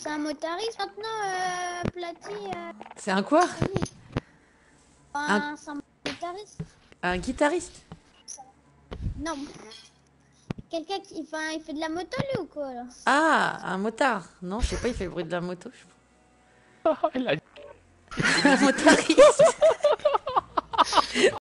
C'est un motariste maintenant, Platy. C'est un quoi? C'est un motariste. Un guitariste? Non, quelqu'un qui enfin, il fait de la moto lui ou quoi là? Ah, un motard. Non, je sais pas, il fait le bruit de la moto. Elle a Un motariste.